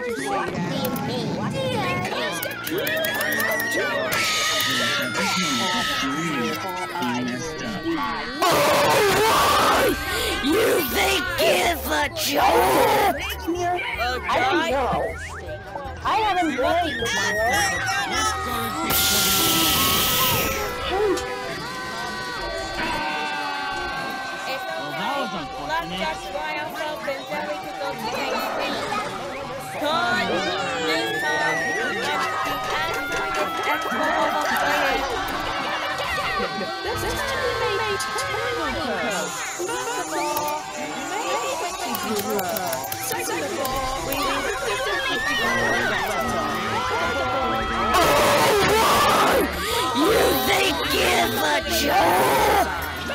You think it's a joke? I don't know. I haven't played before. That's why I'm hoping that we can go to Card this time, You think it's a joke?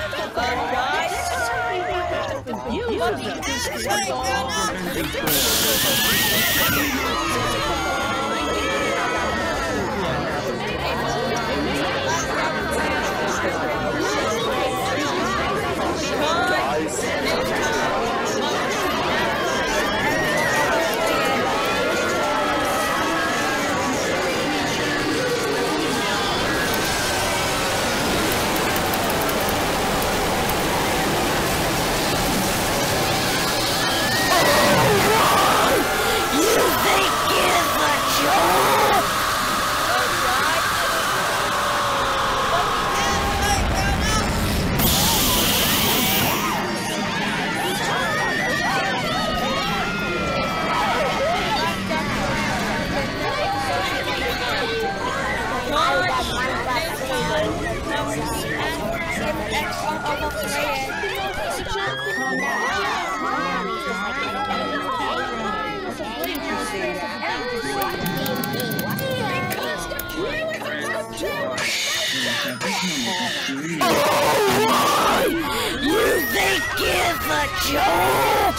You think it's a joke?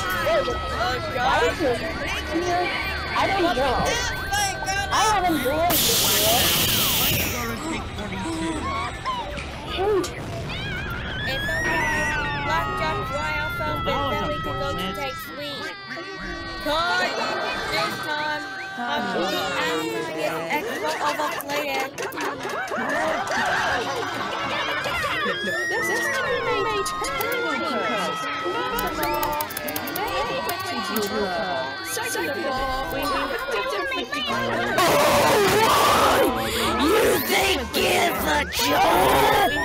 I don't know. I haven't played before. It's okay. Blackjack Royal phone bill that we can go to take sweet. Card this time. I'm the extra overplayed. You think it's a joke?